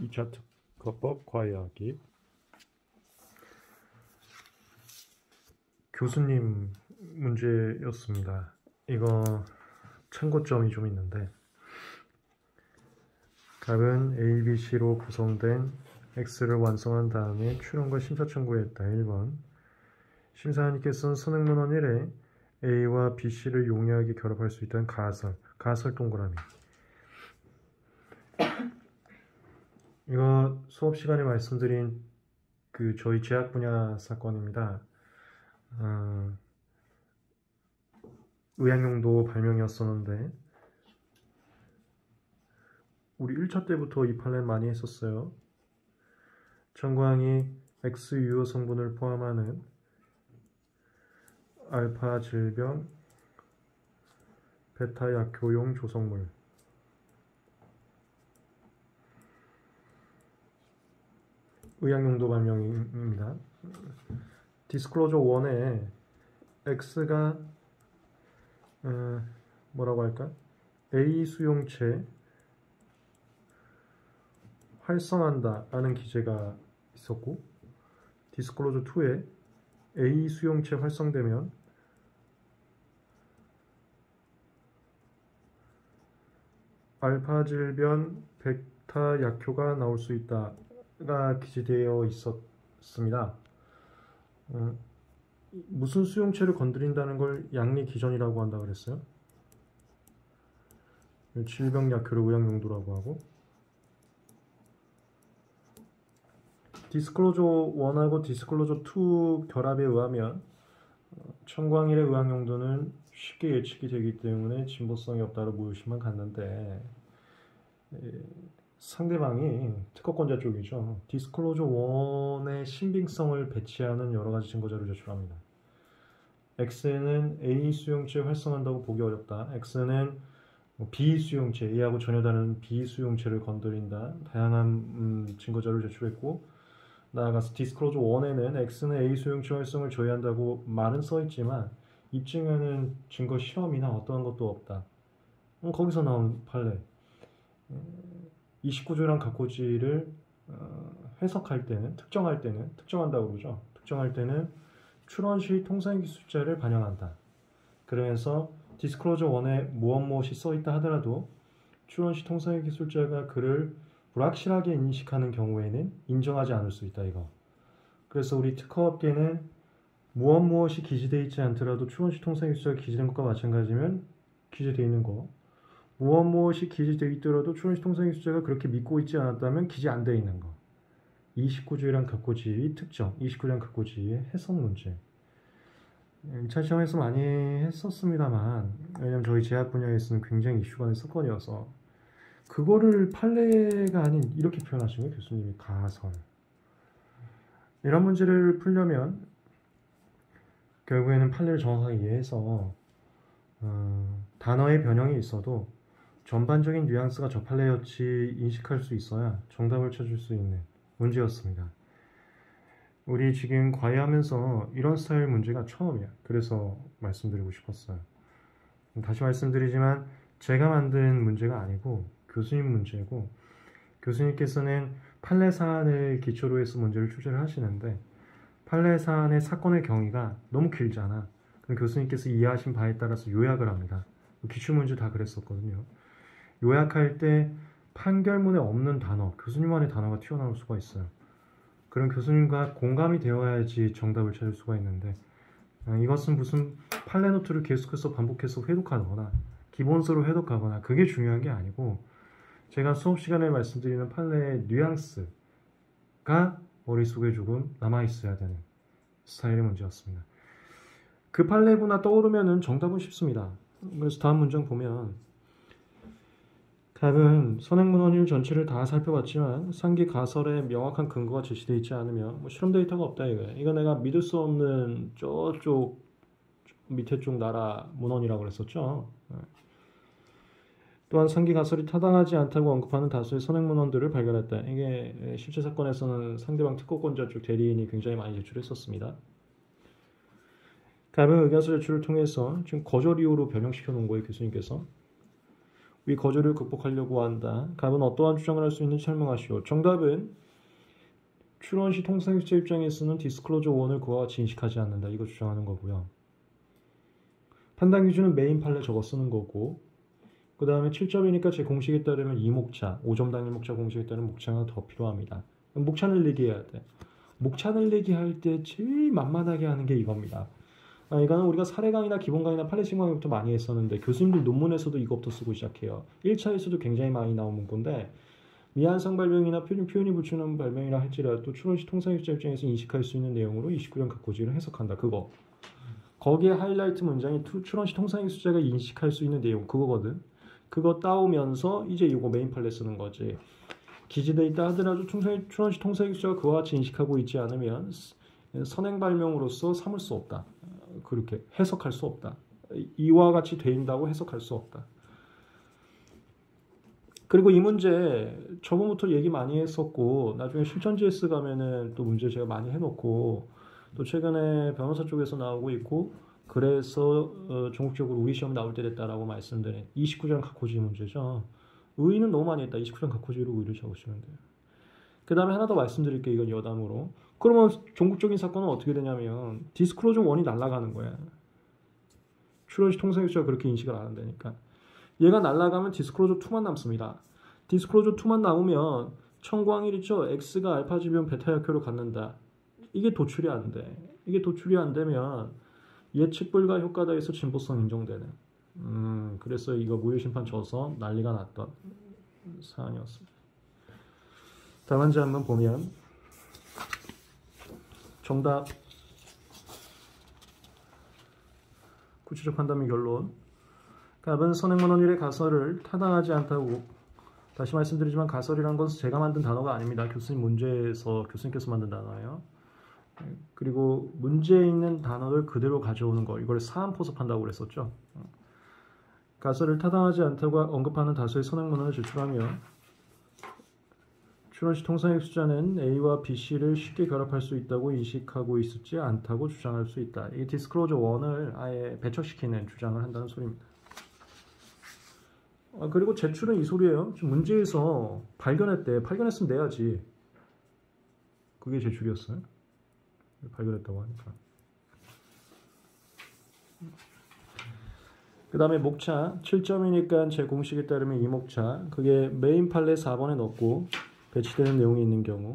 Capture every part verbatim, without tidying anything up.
이 차 특허법 과이하기. 교수님 문제였습니다. 이거 참고점이 좀 있는데, 값은 A, B, C로 구성된 X를 완성한 다음에 추론과 심사 청구했다. 일 번. 심사위원님께서는 선행문헌 일에 A와 B, C를 용이하게 결합할 수 있다는 가설, 가설 동그라미. 이거 수업 시간에 말씀드린 그 저희 제약 분야 사건입니다. 어, 의학용도 발명이었었는데 우리 일 차 때부터 이 판례 많이 했었어요. 청구항이 X 유효 성분을 포함하는 알파 질병 베타 약효용 조성물, 의학용도 발명입니다. 디스클로저 일에 X가 어, 뭐라고 할까? A 수용체 활성한다 라는 기재가 있었고, 디스클로저 이에 A 수용체 활성되면 알파 질변 베타 약효가 나올 수 있다가 기재되어 있었습니다. 어, 무슨 수용체를 건드린다는 걸 양리 기전이라고 한다고 그랬어요. 질병 약효를 의학용도라고 하고, 디스클로저 일하고 디스클로저 이 결합에 의하면 청구항일의 의학용도는 쉽게 예측이 되기 때문에 진보성이 없다로 모의심만 갔는데, 상대방이 특허권자 쪽이죠. 디스클로저 일의 신빙성을 배치하는 여러가지 증거자료를 제출합니다. X는 A 수용체 활성한다고 보기 어렵다. X는 B 수용체, A하고 전혀 다른 B 수용체를 건드린다. 다양한 음, 증거자료를 제출했고, 나아가서 디스클로저 일에는 X는 A 수용체 활성을 저해한다고 말은 써있지만 입증하는 증거 실험이나 어떠한 것도 없다. 음, 거기서 나온 판례. 이십구 조랑 각고지를 어, 해석할 때는, 특정할 때는, 특정한다고 그러죠. 특정할 때는 추론 시 통상기술자를 반영한다. 그러면서 디스클로저 일에 무엇 무엇이 써있다 하더라도 추론 시 통상기술자가 그를 불확실하게 인식하는 경우에는 인정하지 않을 수 있다, 이거. 그래서 우리 특허업계는 무엇 무엇이 기재되어 있지 않더라도 추론 시 통상기술자가 기재된 것과 마찬가지면 기재되어 있는 거, 무엇 무엇이 기재되어 있더라도 추론 시 통상기술자가 그렇게 믿고 있지 않았다면 기재 안 되어 있는 거. 이십구 조랑 각고지의 특정, 이십구 조랑 각고지의 해석 문제. 일 차 시험에서 많이 했었습니다만, 왜냐면 저희 제약 분야에서는 굉장히 이슈가 된 사건이어서 그거를 판례가 아닌 이렇게 표현하신 거예요, 교수님이. 가설. 이런 문제를 풀려면 결국에는 판례를 정확하게 이해해서 어, 단어의 변형이 있어도 전반적인 뉘앙스가 저 판례였지 인식할 수 있어야 정답을 찾을 수 있는 문제였습니다. 우리 지금 과외하면서 이런 스타일 문제가 처음이야. 그래서 말씀드리고 싶었어요. 다시 말씀드리지만 제가 만든 문제가 아니고 교수님 문제고, 교수님께서는 판례 사안을 기초로 해서 문제를 출제를 하시는데 판례 사안의 사건의 경위가 너무 길잖아. 그럼 교수님께서 이해하신 바에 따라서 요약을 합니다. 기출문제 다 그랬었거든요. 요약할 때 판결문에 없는 단어, 교수님만의 단어가 튀어나올 수가 있어요. 그럼 교수님과 공감이 되어야지 정답을 찾을 수가 있는데, 이것은 무슨 판례 노트를 계속해서 반복해서 회독하거나 기본서로 회독하거나 그게 중요한 게 아니고, 제가 수업 시간에 말씀드리는 판례의 뉘앙스가 머릿속에 조금 남아있어야 되는 스타일의 문제였습니다. 그 판례구나 떠오르면은 정답은 쉽습니다. 그래서 다음 문장 보면, 답은 선행문헌 일 전체를 다 살펴봤지만 상기 가설에 명확한 근거가 제시되어 있지 않으며 뭐 실험 데이터가 없다 이거예요. 이거 내가 믿을 수 없는 저쪽 밑에 쪽 나라 문헌이라고 그랬었죠. 또한 상기 가설이 타당하지 않다고 언급하는 다수의 선행문헌들을 발견했다. 이게 실제 사건에서는 상대방 특허권자 쪽 대리인이 굉장히 많이 제출했었습니다. 답은 의견서 제출을 통해서 지금 거절 이유로 변형시켜 놓은 거예요, 교수님께서. 위 거절을 극복하려고 한다. 갑은 어떠한 주장을 할 수 있는지 설명하시오. 정답은 출원 시 통상유지자 입장에서는 디스클로저 원을 그와 같이 인식하지 않는다. 이거 주장하는 거고요. 판단 기준은 메인 판례 저거 쓰는 거고, 그 다음에 칠 점이니까 제 공식에 따르면 이 목차, 오 점 단일 목차 공식에 따르면 목차가 더 필요합니다. 목차를 얘기해야 돼. 목차를 얘기할 때 제일 만만하게 하는 게 이겁니다. 아, 이거는 우리가 사례 강의나 기본 강의나 팔레싱 강의부터 많이 했었는데 교수님들 논문에서도 이것부터 쓰고 시작해요. 일 차에서도 굉장히 많이 나온 문구인데 미완성 발명이나 표준, 표현이 불충분 발명이라 할지라도 출원시 통상유지자 입장에서 인식할 수 있는 내용으로 이십구 년 각고지를 해석한다. 그거. 거기에 하이라이트 문장이 출원시 통상유지자가 인식할 수 있는 내용 그거거든. 그거 따오면서 이제 이거 메인 판례 쓰는 거지. 기재돼 있다 하더라도 출원시 통상유지자가 그와 같이 인식하고 있지 않으면 선행 발명으로서 삼을 수 없다. 그렇게 해석할 수 없다. 이와 같이 된다고 해석할 수 없다. 그리고 이 문제 저번부터 얘기 많이 했었고 나중에 실전 지에스 가면은 또 문제 제가 많이 해놓고 또 최근에 변호사 쪽에서 나오고 있고 그래서 어, 전국적으로 우리 시험 나올 때 됐다라고 말씀드린 이십구 점 각호지 문제죠. 의의는 너무 많이 했다. 이십구 점 각호지로 의의를 적으시면 돼요. 그 다음에 하나 더 말씀드릴게요. 이건 여담으로. 그러면 전국적인 사건은 어떻게 되냐면 디스클로저 원이 날아가는 거야. 출원시 통상유지자가 그렇게 인식을 안 한다니까. 얘가 날아가면 디스클로저 이만 남습니다. 디스클로저 이만 남으면 청구항일 있죠. X가 알파 지변 베타 약효를 갖는다. 이게 도출이 안 돼. 이게 도출이 안 되면 예측 불가 효과다 해서 진보성 인정되는. 음, 그래서 이거 무효심판 져서 난리가 났던 사안이었습니다. 다음 문제 한번 보면 정답 구체적 판단 및 결론. 갑은 선행문헌일의 가설을 타당하지 않다고. 다시 말씀드리지만 가설이란 것은 제가 만든 단어가 아닙니다. 교수님 문제에서 교수님께서 만든 단어예요. 그리고 문제에 있는 단어를 그대로 가져오는 거, 이걸 사안포섭한다고 그랬었죠. 가설을 타당하지 않다고 언급하는 다수의 선행문헌을 제출하며 출원시 통상유지자는 A와 B, C를 쉽게 결합할 수 있다고 인식하고 있지 않다고 주장할 수 있다. 이 디스클로저 원을 아예 배척시키는 주장을 한다는 소리입니다. 아, 그리고 제출은 이 소리예요. 문제에서 발견했대. 발견했으면 내야지. 그게 제출이었어요. 발견했다고 하니까. 그 다음에 목차 칠 점이니까 제 공식에 따르면 이 목차 그게 메인 판례 사 번에 넣고 배치되는 내용이 있는 경우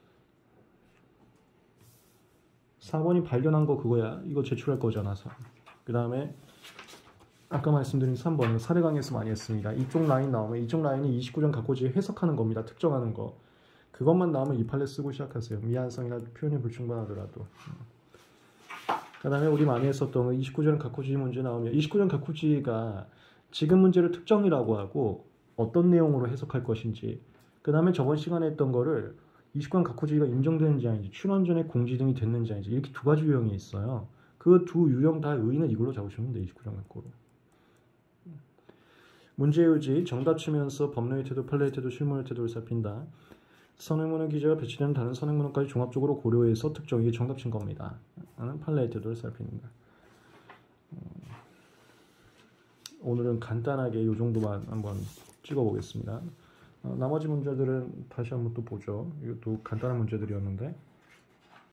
사 번이 발견한 거 그거야. 이거 제출할 거잖아. 그 다음에 아까 말씀드린 삼 번 사례 강의에서 많이 했습니다. 이쪽 라인 나오면 이쪽 라인이 이십구 점 각고지 해석하는 겁니다. 특정하는 거. 그것만 나오면 이 판례 쓰고 시작하세요. 미완성이나 표현이 불충분하더라도. 그 다음에 우리 많이 했었던 이십구 점 각호지 문제 나오면 이십구 점 각호지가 지금 문제를 특정이라고 하고 어떤 내용으로 해석할 것인지 그 다음에 저번 시간에 했던 거를 이십구 점 각호지가 인정되는지 아닌지 출원 전에 공지 등이 됐는지 아닌지 이렇게 두 가지 유형이 있어요. 그 두 유형 다 의의는 이걸로 잡으시면 돼요. 이십구 점 각호로. 문제의 의지, 정답 치면서 법령의 태도, 판례의 태도, 실무의 태도를 살핀다. 선행문헌 기재가 배치되는 다른 선행문헌까지 종합적으로 고려해서 특정, 이게 정답 친 겁니다. 나는 판례의 태도를 살핍니다. 오늘은 간단하게 이 정도만 한번 찍어보겠습니다. 나머지 문제들은 다시 한번 또 보죠. 이것도 간단한 문제들이었는데